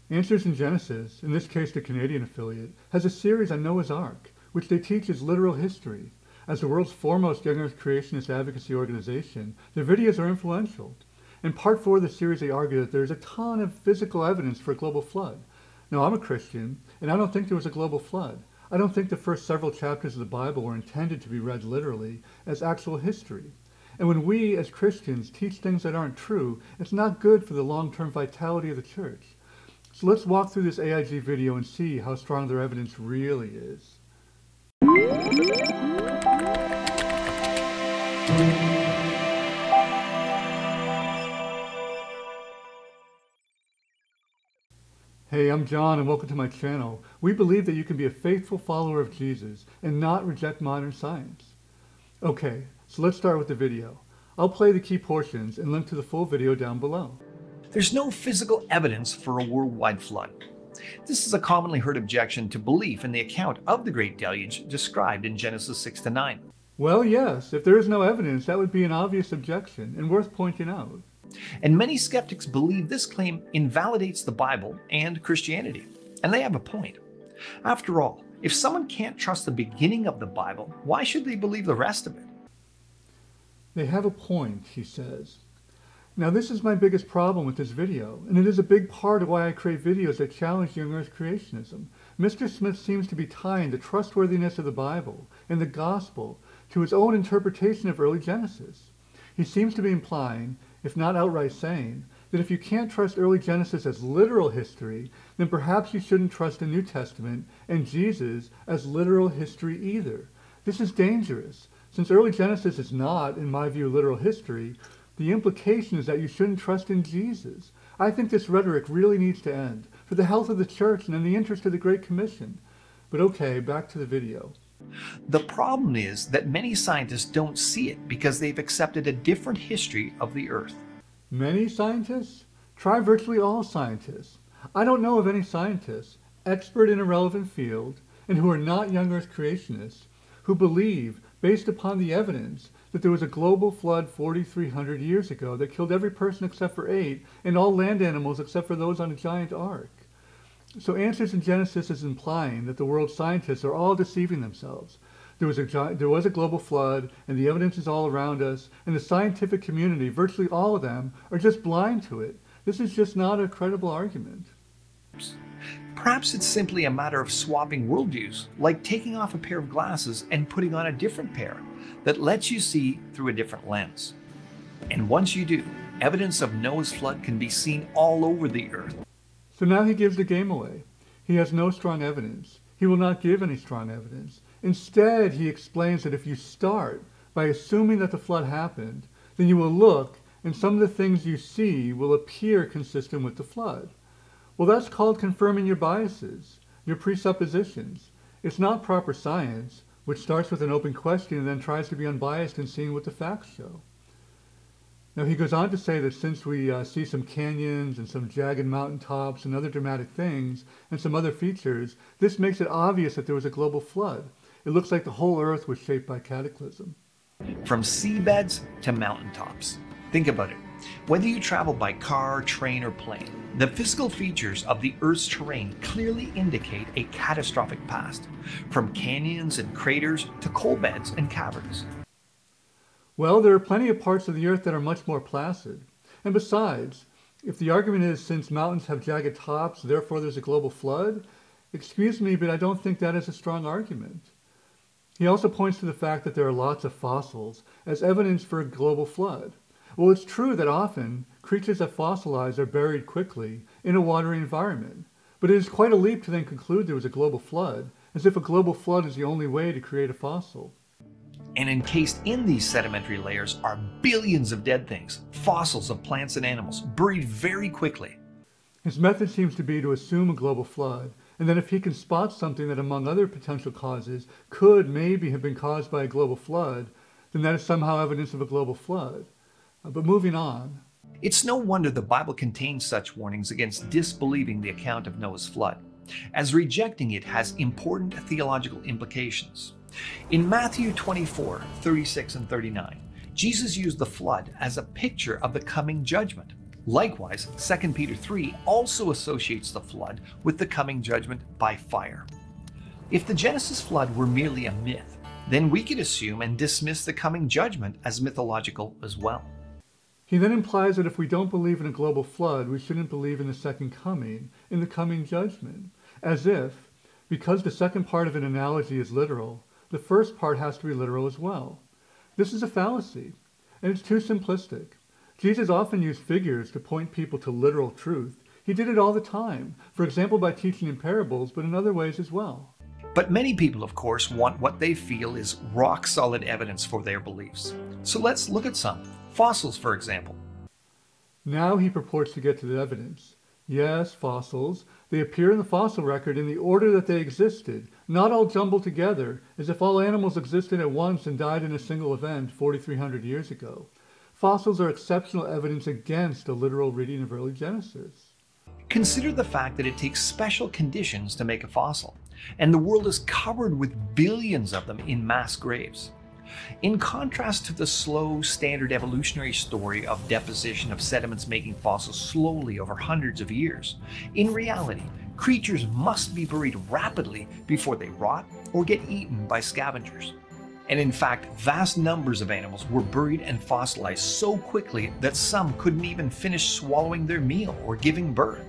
Answers in Genesis, in this case the Canadian affiliate, has a series on Noah's Ark, which they teach is literal history. As the world's foremost young earth creationist advocacy organization, their videos are influential. In part 4 of the series, they argue that there's a ton of physical evidence for a global flood. Now, I'm a Christian, and I don't think there was a global flood. I don't think the first several chapters of the Bible were intended to be read literally as actual history. And when we, as Christians, teach things that aren't true, it's not good for the long-term vitality of the church. So let's walk through this AIG video and see how strong their evidence really is. Hey, I'm John and welcome to my channel. We believe that you can be a faithful follower of Jesus and not reject modern science. Okay, so let's start with the video. I'll play the key portions and link to the full video down below. There's no physical evidence for a worldwide flood. This is a commonly heard objection to belief in the account of the Great Deluge described in Genesis 6-9. Well, yes, if there is no evidence, that would be an obvious objection and worth pointing out. And many skeptics believe this claim invalidates the Bible and Christianity. And they have a point. After all, if someone can't trust the beginning of the Bible, why should they believe the rest of it? They have a point, he says. Now, this is my biggest problem with this video, and it is a big part of why I create videos that challenge young earth creationism. Mr. Smith seems to be tying the trustworthiness of the Bible and the gospel to his own interpretation of early Genesis. He seems to be implying, if not outright saying, that if you can't trust early Genesis as literal history, then perhaps you shouldn't trust the New Testament and Jesus as literal history either. This is dangerous. Since early Genesis is not, in my view, literal history, the implication is that you shouldn't trust in Jesus. I think this rhetoric really needs to end, for the health of the church and in the interest of the Great Commission. But okay, back to the video. The problem is that many scientists don't see it because they've accepted a different history of the Earth. Many scientists? Try virtually all scientists. I don't know of any scientists, expert in a relevant field, and who are not young earth creationists, who believe, based upon the evidence, that there was a global flood 4,300 years ago that killed every person except for 8, and all land animals except for those on a giant ark. So Answers in Genesis is implying that the world's scientists are all deceiving themselves. There was a global flood, and the evidence is all around us, and the scientific community, virtually all of them, are just blind to it. This is just not a credible argument. Perhaps it's simply a matter of swapping worldviews, like taking off a pair of glasses and putting on a different pair that lets you see through a different lens. And once you do, evidence of Noah's flood can be seen all over the Earth. So now he gives the game away. He has no strong evidence. He will not give any strong evidence. Instead, he explains that if you start by assuming that the flood happened, then you will look and some of the things you see will appear consistent with the flood. Well, that's called confirming your biases, your presuppositions. It's not proper science, which starts with an open question and then tries to be unbiased in seeing what the facts show. Now, he goes on to say that since we see some canyons and some jagged mountaintops and other dramatic things and some other features, this makes it obvious that there was a global flood. It looks like the whole Earth was shaped by cataclysm. From seabeds to mountaintops. Think about it. Whether you travel by car, train, or plane, the physical features of the Earth's terrain clearly indicate a catastrophic past, from canyons and craters to coal beds and caverns. Well, there are plenty of parts of the Earth that are much more placid. And besides, if the argument is since mountains have jagged tops, therefore there's a global flood, excuse me, but I don't think that is a strong argument. He also points to the fact that there are lots of fossils as evidence for a global flood. Well, it's true that often creatures that fossilize are buried quickly in a watery environment, but it is quite a leap to then conclude there was a global flood, as if a global flood is the only way to create a fossil. And encased in these sedimentary layers are billions of dead things, fossils of plants and animals, buried very quickly. His method seems to be to assume a global flood, and then if he can spot something that among other potential causes could maybe have been caused by a global flood, then that is somehow evidence of a global flood. But moving on. It's no wonder the Bible contains such warnings against disbelieving the account of Noah's flood, as rejecting it has important theological implications. In Matthew 24:36 and 39, Jesus used the flood as a picture of the coming judgment. Likewise, 2 Peter 3 also associates the flood with the coming judgment by fire. If the Genesis flood were merely a myth, then we could assume and dismiss the coming judgment as mythological as well. He then implies that if we don't believe in a global flood, we shouldn't believe in the second coming, in the coming judgment, as if, because the second part of an analogy is literal, the first part has to be literal as well. This is a fallacy, and it's too simplistic. Jesus often used figures to point people to literal truth. He did it all the time, for example by teaching in parables, but in other ways as well. But many people, of course, want what they feel is rock-solid evidence for their beliefs. So let's look at some. Fossils, for example. Now he purports to get to the evidence. Yes, fossils. They appear in the fossil record in the order that they existed, not all jumbled together, as if all animals existed at once and died in a single event 4,300 years ago. Fossils are exceptional evidence against a literal reading of early Genesis. Consider the fact that it takes special conditions to make a fossil, and the world is covered with billions of them in mass graves. In contrast to the slow, standard evolutionary story of deposition of sediments making fossils slowly over hundreds of years, in reality, creatures must be buried rapidly before they rot or get eaten by scavengers. And in fact, vast numbers of animals were buried and fossilized so quickly that some couldn't even finish swallowing their meal or giving birth.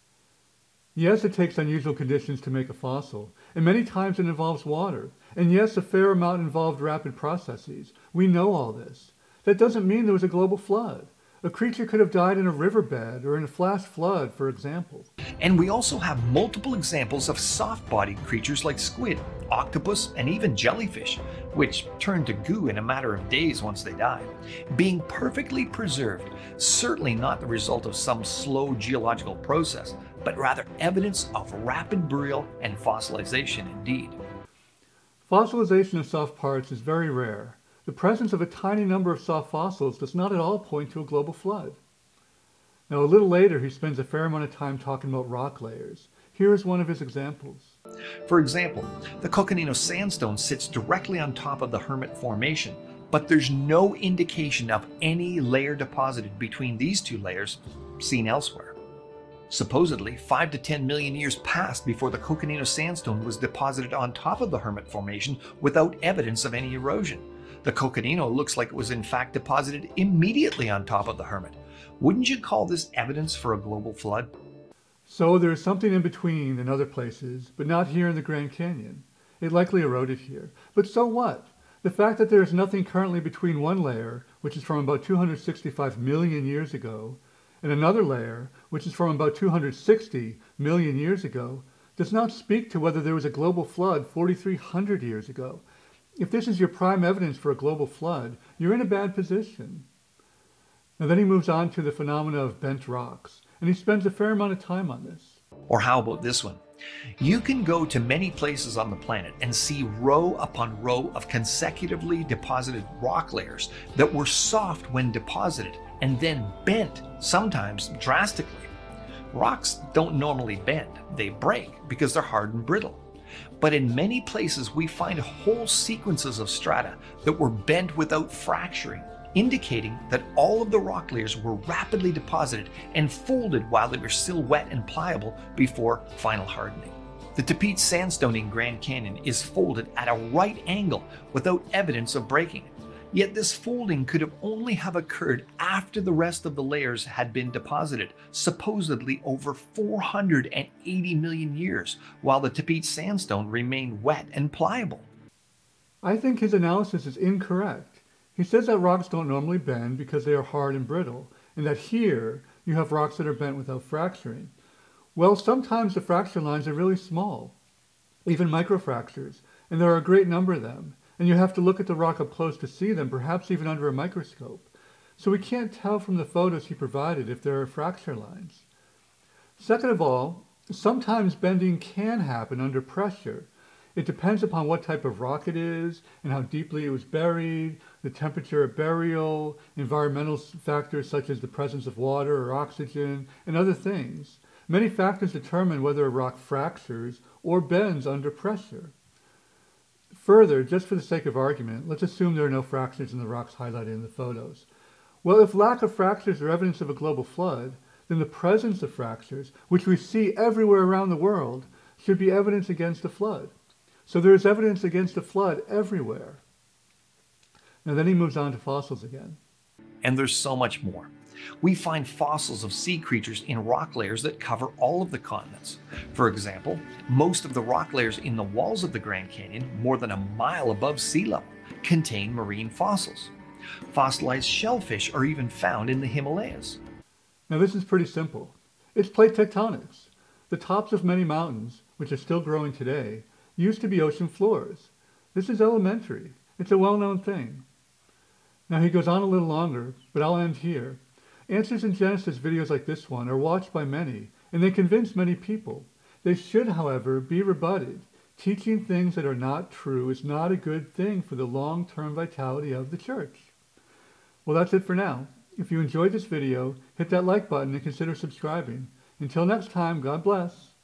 Yes, it takes unusual conditions to make a fossil, and many times it involves water. And yes, a fair amount involved rapid processes. We know all this. That doesn't mean there was a global flood. A creature could have died in a riverbed or in a flash flood, for example. And we also have multiple examples of soft-bodied creatures like squid, octopus, and even jellyfish, which turn to goo in a matter of days once they die, being perfectly preserved, certainly not the result of some slow geological process, but rather evidence of rapid burial and fossilization indeed. Fossilization of soft parts is very rare. The presence of a tiny number of soft fossils does not at all point to a global flood. Now, a little later, he spends a fair amount of time talking about rock layers. Here is one of his examples. For example, the Coconino Sandstone sits directly on top of the Hermit Formation, but there's no indication of any layer deposited between these two layers seen elsewhere. Supposedly, 5 to 10 million years passed before the Coconino Sandstone was deposited on top of the Hermit Formation without evidence of any erosion. The Coconino looks like it was in fact deposited immediately on top of the Hermit. Wouldn't you call this evidence for a global flood? So there is something in between in other places, but not here in the Grand Canyon. It likely eroded here. But so what? The fact that there is nothing currently between one layer, which is from about 265 million years ago, and another layer, which is from about 260 million years ago, does not speak to whether there was a global flood 4,300 years ago. If this is your prime evidence for a global flood, you're in a bad position. Now then he moves on to the phenomena of bent rocks, and he spends a fair amount of time on this. Or how about this one? You can go to many places on the planet and see row upon row of consecutively deposited rock layers that were soft when deposited and then bent, sometimes drastically. Rocks don't normally bend, they break because they're hard and brittle. But in many places we find whole sequences of strata that were bent without fracturing, indicating that all of the rock layers were rapidly deposited and folded while they were still wet and pliable before final hardening. The Tapeats Sandstone in Grand Canyon is folded at a right angle without evidence of breaking. Yet this folding could have only have occurred after the rest of the layers had been deposited, supposedly over 480 million years, while the Tapeats Sandstone remained wet and pliable. I think his analysis is incorrect. He says that rocks don't normally bend because they are hard and brittle, and that here you have rocks that are bent without fracturing. Well, sometimes the fracture lines are really small, even microfractures, and there are a great number of them. And you have to look at the rock up close to see them, perhaps even under a microscope. So we can't tell from the photos he provided if there are fracture lines. Second of all, sometimes bending can happen under pressure. It depends upon what type of rock it is and how deeply it was buried, the temperature of burial, environmental factors such as the presence of water or oxygen, and other things. Many factors determine whether a rock fractures or bends under pressure. Further, just for the sake of argument, let's assume there are no fractures in the rocks highlighted in the photos. Well, if lack of fractures are evidence of a global flood, then the presence of fractures, which we see everywhere around the world, should be evidence against a flood. So there is evidence against a flood everywhere. Now then he moves on to fossils again. And there's so much more. We find fossils of sea creatures in rock layers that cover all of the continents. For example, most of the rock layers in the walls of the Grand Canyon, more than a mile above sea level, contain marine fossils. Fossilized shellfish are even found in the Himalayas. Now this is pretty simple. It's plate tectonics. The tops of many mountains, which are still growing today, used to be ocean floors. This is elementary. It's a well-known thing. Now he goes on a little longer, but I'll end here. Answers in Genesis videos like this one are watched by many, and they convince many people. They should, however, be rebutted. Teaching things that are not true is not a good thing for the long-term vitality of the church. Well, that's it for now. If you enjoyed this video, hit that like button and consider subscribing. Until next time, God bless.